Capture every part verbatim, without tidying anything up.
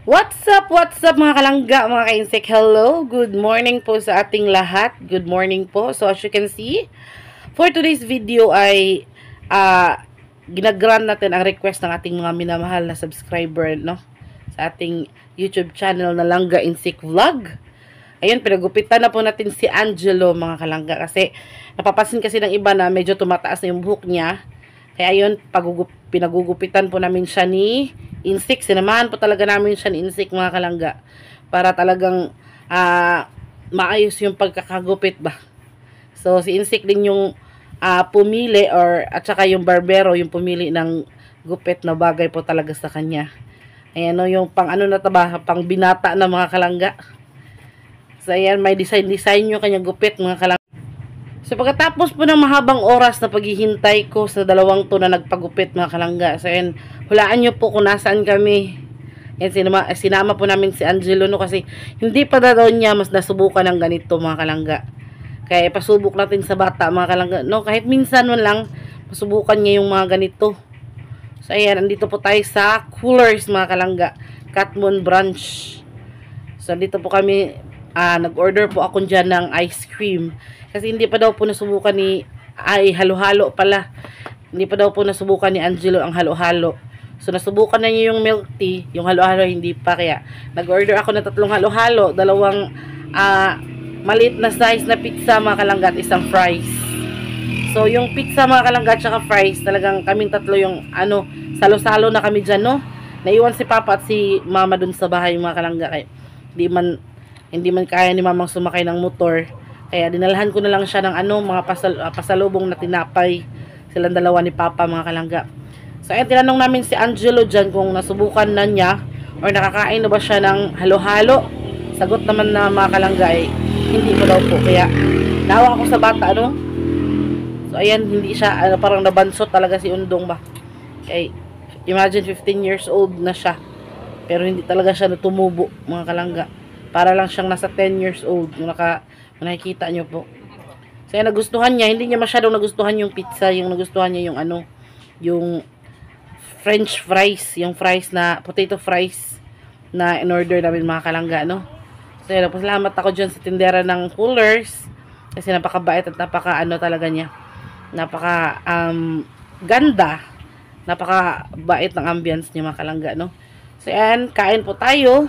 What's up, what's up mga kalangga, mga ka-insect? Hello, good morning po sa ating lahat. Good morning po. So as you can see, for today's video ay uh, ginag-grant natin ang request ng ating mga minamahal na subscriber, no? Sa ating YouTube channel na Langga Insect Vlog. Ayun, pinagupitan na po natin si Angelo mga kalangga kasi napapansin kasi ng iba na medyo tumataas na yung buhok niya. Kaya ayun, pagugup, pinagugupitan po namin siya ni Insect. Sinamahan po talaga namin siya ni Insect mga kalangga. Para talagang uh, maayos yung pagkakagupit ba. So si Insect din yung uh, pumili or at saka yung barbero yung pumili ng gupit na bagay po talaga sa kanya. Ayan no, yung pang ano na taba, pang binata na mga kalangga. So ayan, may design-design yung kanyang gupit mga kalangga. So pagkatapos po ng mahabang oras na paghihintay ko sa dalawang to na nagpagupit mga kalangga. So ayan, hulaan nyo po kung nasaan kami. Ayan, sinama, sinama po namin si Angelo no kasi hindi pa daw niya mas nasubukan ng ganito mga kalangga. Kaya pasubok natin sa bata mga kalangga. No, kahit minsan man lang masubukan niya yung mga ganito. So ayan, andito po tayo sa Coolers mga kalangga. Catmon branch. So dito po kami, uh, nag-order po ako dyan ng ice cream. Kasi hindi pa daw po nasubukan ni, ay halo-halo pala. Hindi pa daw po nasubukan ni Angelo ang halo-halo. So nasubukan na niya yung milk tea, yung halo-halo hindi pa. Kaya nag-order ako ng tatlong halo-halo, dalawang uh, maliit na size na pizza mga kalangga at isang fries. So yung pizza mga kalangga at saka fries, talagang kaming tatlo yung ano, salo-salo na kami dyan, no? Naiwan si Papa at si Mama dun sa bahay mga kalangga. Kaya hindi man, hindi man kaya ni Mamang sumakay ng motor. Kaya dinalahan ko na lang siya ng ano, mga pasal, uh, pasalubong na tinapay. Silang dalawa ni Papa mga kalangga. So ayan, tinanong namin si Angelo dyan kung nasubukan na niya or nakakain na ba siya ng halo-halo. Sagot naman na mga kalangga ay hindi ko daw po. Kaya nawa ako sa bata, ano. So ayan, hindi siya, ano, parang nabansot talaga si Undong ba. Kaya imagine fifteen years old na siya. Pero hindi talaga siya natumubo mga kalangga. Para lang siyang nasa ten years old. Yung naka nakikita nyo po. So yan, nagustuhan niya. Hindi niya masyadong nagustuhan yung pizza. Yung nagustuhan niya yung ano, yung French fries. Yung fries na, potato fries na in-order namin mga kalangga, no? So yan, salamat ako dyan sa tindera ng Coolers. Kasi napakabait at napaka ano talaga niya. Napaka um, ganda. Napakabait ng ambience niya mga kalangga, no? So yan, kain po tayo.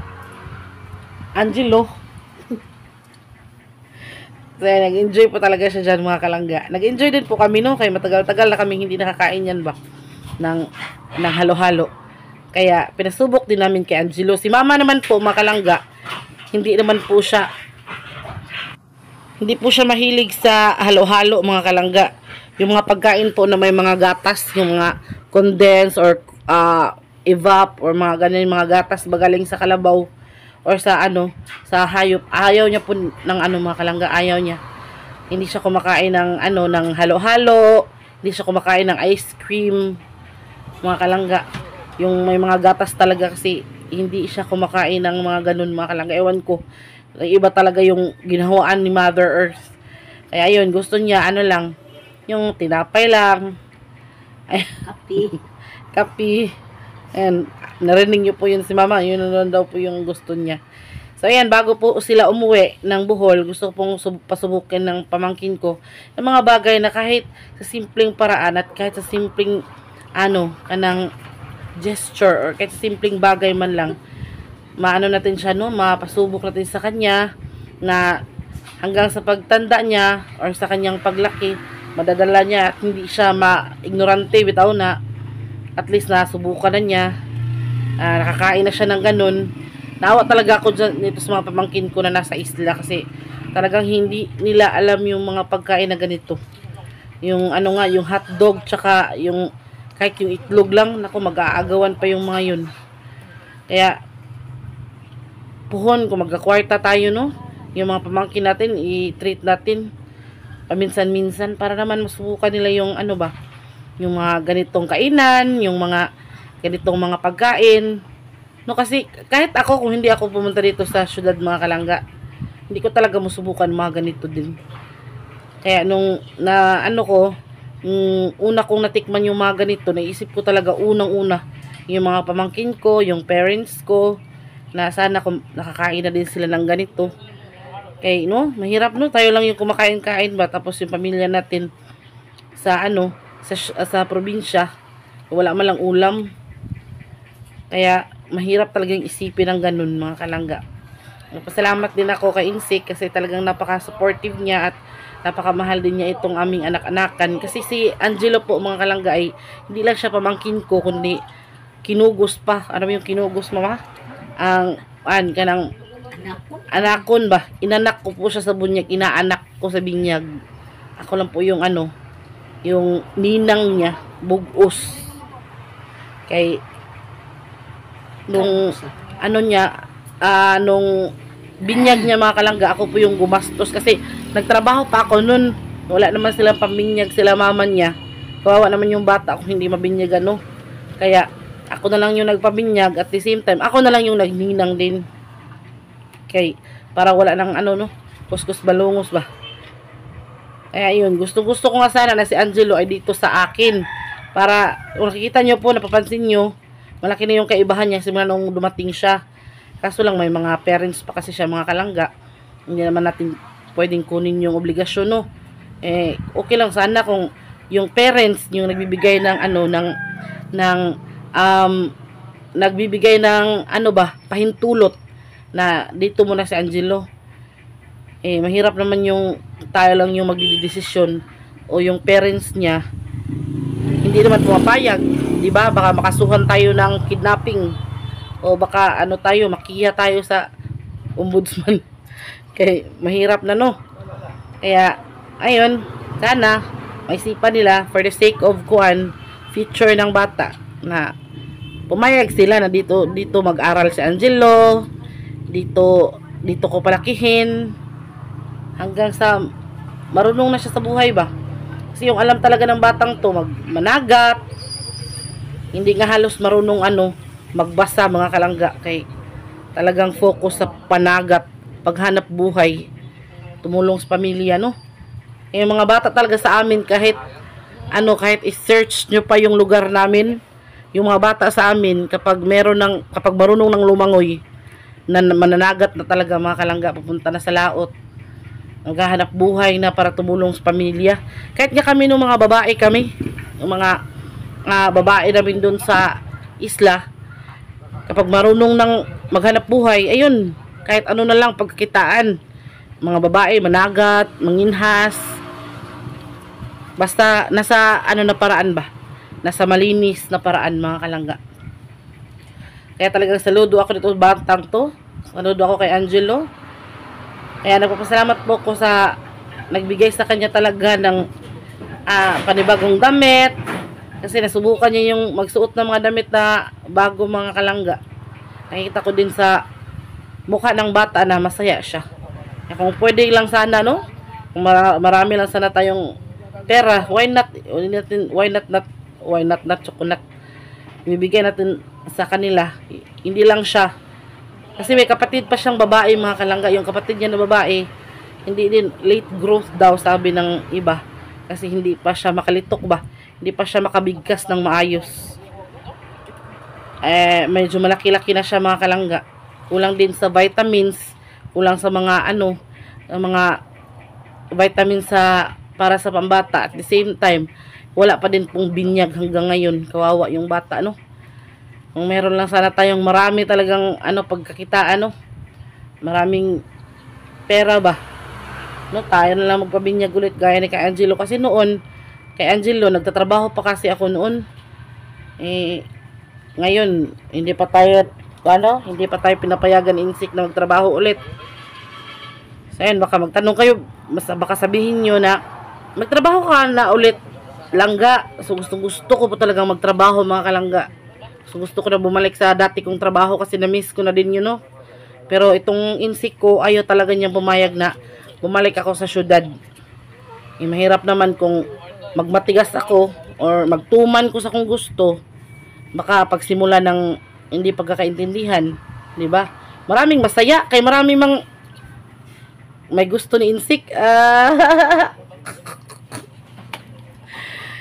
Angelo. So, nag-enjoy po talaga siya dyan mga kalangga. Nag-enjoy din po kami no. Kaya matagal-tagal na kami hindi nakakain yan ba. Ng, ng halo-halo. Kaya pinasubok din namin kay Angelo. Si Mama naman po mga kalangga. Hindi naman po siya. Hindi po siya mahilig sa halo-halo mga kalangga. Yung mga pagkain po na may mga gatas. Yung mga condensed or uh, evap or mga ganyan mga gatas bagaling sa kalabaw. Or sa ano, sa hayop. Ayaw niya po ng ano mga kalangga, ayaw niya. Hindi siya kumakain ng ano, ng halo-halo. Hindi siya kumakain ng ice cream. Mga kalangga. Yung may mga gatas talaga kasi hindi siya kumakain ng mga ganun mga kalangga. Ewan ko. Iba talaga yung ginawaan ni Mother Earth. Kaya yun, gusto niya ano lang, yung tinapay lang. Ay, Kapi. Kapi. And narinig niyo po yun si Mama, yun na daw po yung gusto niya. So ayan, bago po sila umuwi ng Bohol, gusto ko pong pasubukin ng pamangkin ko ng mga bagay na kahit sa simpleng paraan at kahit sa simpleng ano, kanang gesture or kahit sa simpleng bagay man lang, maano natin siya no, mapasubok natin sa kanya na hanggang sa pagtanda niya or sa kanyang paglaki, madadala niya at hindi siya ma-ignorante bitaw na at least nasubukan na niya. Uh, nakakain na siya ng ganun. Naawa talaga ako dyan, nito sa mga pamangkin ko na nasa isla kasi talagang hindi nila alam yung mga pagkain na ganito. Yung ano nga, yung hotdog tsaka yung kahit yung itlog lang, naku, mag-aagawan pa yung mga yun. Kaya puhon kung magkakwarta tayo no, yung mga pamangkin natin i-treat natin paminsan-minsan para naman masubukan nila yung ano ba, yung mga ganitong kainan, yung mga ganitong mga pagkain. No, kasi kahit ako, kung hindi ako pumunta dito sa syudad mga kalangga, hindi ko talaga masubukan mga ganito din. Kaya nung na ano ko, um, una kong natikman yung mga ganito, naisip ko talaga unang-una yung mga pamangkin ko, yung parents ko, na sana kung nakakain na din sila ng ganito. Kaya, no, mahirap, no, tayo lang yung kumakain-kain ba, tapos yung pamilya natin sa, ano, sa, sa probinsya, wala man lang ulam. Kaya, mahirap talagang isipin ng ganun, mga kalangga. Nagpasalamat din ako kay Insik kasi talagang napaka-supportive niya at napakamahal din niya itong aming anak-anakan. Kasi si Angelo po, mga kalangga, ay hindi lang siya pamangkin ko, kundi kinugos pa. Ano yung kinugos, mama? Ang, an, kanang anakon ba? Inanak ko po siya sa bunyag, inaanak ko sa binyag. Ako lang po yung ano, yung ninang niya, bugos. Kay, nung, ano niya, ah, uh, nung, binyag niya, mga kalangga, ako po yung gumastos kasi nagtrabaho pa ako nun. Wala naman silang pambinyag, sila mama niya. Kawawa naman yung bata kung hindi mabinyag, ano. Kaya ako na lang yung nagpabinyag at the same time ako na lang yung nagninang din. Kay para wala nang ano, no, kuskus balungos ba. Kaya yun, gusto-gusto ko nga sana na si Angelo ay dito sa akin. Para kung nakikita nyo po, napapansin nyo, malaki na yung kaibahan niya simula nung dumating siya. Kaso lang may mga parents pa kasi siya, mga kalangga. Hindi naman natin pwedeng kunin yung obligasyon, no. Eh okay lang sana kung yung parents yung nagbibigay ng ano ng ng um nagbibigay ng ano ba, pahintulot na dito muna si Angelo. Eh mahirap naman yung tayo lang yung magdidesisyon o yung parents niya hindi naman pumapayag, di ba? Baka makasuhan tayo ng kidnapping. O baka ano tayo, makiya tayo sa ombudsman. Kaya mahirap na, no. Kaya ayun, sana maisipan nila for the sake of kuan future ng bata na pumayag sila na dito dito mag-aral si Angelo. Dito dito ko palakihin hanggang sa marunong na siya sa buhay ba. Kasi yung alam talaga ng batang to, mag managat. Hindi nga halos marunong ano magbasa, mga kalangga, kay talagang focus sa panagat, paghanap buhay, tumulong sa pamilya, no. Eh, yung mga bata talaga sa amin, kahit ano, kahit i-search nyo pa yung lugar namin, yung mga bata sa amin, kapag meron ng, kapag marunong ng lumangoy, na mananagat na talaga, mga kalangga, pupunta na sa laot, naghahanap buhay na para tumulong sa pamilya. Kahit nga kami nung mga babae kami, yung mga uh, babae namin dun sa isla, kapag marunong ng maghanap buhay, ayun, kahit ano na lang pagkakitaan, mga babae, managat, manginhas, basta nasa ano na paraan ba, nasa malinis na paraan, mga kalangga. Kaya talagang saludo ako dito batang to, saludo ako kay Angelo. Kaya nagpapasalamat po ko sa nagbigay sa kanya talaga ng uh, panibagong damit. Kasi nasubukan niya yung magsuot ng mga damit na bago, mga kalangga. Nakikita ko din sa mukha ng bata na masaya siya. Kaya kung pwede lang sana, no? Kung marami lang sana tayong pera, why not? Why not not? Why not not chocolate? Ibibigay natin sa kanila. Hindi lang siya. Kasi may kapatid pa siyang babae, mga kalangga. Yung kapatid niya na babae, hindi din, late growth daw, sabi ng iba. Kasi hindi pa siya makalitok ba? Hindi pa siya makabigkas ng maayos. Eh, medyo malaki-laki na siya, mga kalangga. Kulang din sa vitamins, kulang sa mga ano, mga vitamins sa para sa pambata. At the same time, wala pa din pong binyag hanggang ngayon. Kawawa yung bata, no? Kung meron lang sana tayong marami talagang ano pagkakitaan, no? Maraming pera ba? No, tayo na lang magpabinyag ulit gaya ni kay Angelo. Kasi noon, kay Angelo, nagtatrabaho pa kasi ako noon. Eh, ngayon, hindi pa tayo, ano, hindi pa tayo pinapayagan insik na magtrabaho ulit. So, ayun, baka magtanong kayo, mas, baka sabihin nyo na, magtrabaho ka na ulit, langga. So, gusto, gusto ko po talagang magtrabaho, mga kalangga. So, gusto ko na bumalik sa dati kong trabaho kasi na-miss ko na din yun, no? Pero itong insik ko, ayaw talaga niyang pumayag na bumalik ako sa syudad. Eh, mahirap naman kung magmatigas ako or magtuman ko sa kung gusto, baka pagsimula ng hindi pagkakaintindihan, di ba? Maraming masaya, kay maraming mang may gusto ni insik. Uh,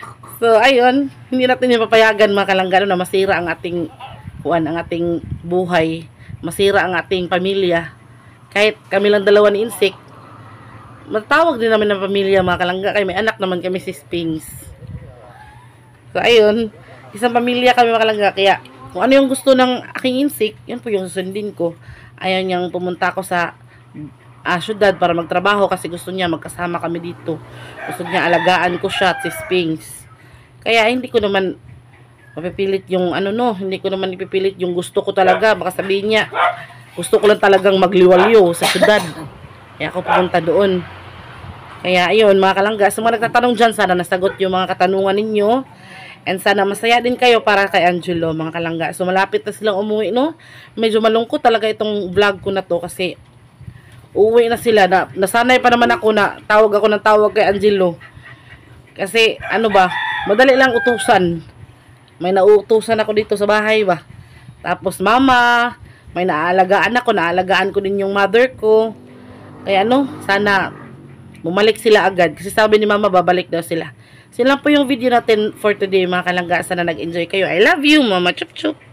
So, ayun, hindi natin yung papayagan mga kalangga na masira ang ating kuan, ang ating buhay, masira ang ating pamilya. Kahit kami lang dalawa ni Insik, matawag din namin ng pamilya mga kalangga, kaya may anak naman kami si Spings. So, ayun, isang pamilya kami mga kalangga, kaya kung ano yung gusto ng aking Insik, yun po yung susundin ko. Ayaw niyang pumunta ako sa uh, syudad para magtrabaho kasi gusto niya magkasama kami dito. Gusto niya alagaan ko siya at si Spings. Kaya hindi ko naman mapipilit yung ano no, hindi ko naman ipipilit yung gusto ko talaga. Baka sabihin niya, gusto ko lang talagang magliwalyo sa syudad. Kaya ako pumunta doon. Kaya ayun mga kalangga, sa mga nagtatanong dyan, sana nasagot yung mga katanungan ninyo. And sana masaya din kayo para kay Angelo mga kalangga. So malapit na silang umuwi no. Medyo malungkot talaga itong vlog ko na to kasi uuwi na sila. Na, nasanay pa naman ako na tawag ako ng tawag kay Angelo. Kasi ano ba, madali lang utusan. May nauutusan ako dito sa bahay ba. Tapos mama, may naalagaan ako, naalagaan ko din yung mother ko. Kaya ano, sana bumalik sila agad. Kasi sabi ni mama, babalik daw sila. Sila po yung video natin for today mga kalangga. Sana nag-enjoy kayo. I love you, mama. Chup chup.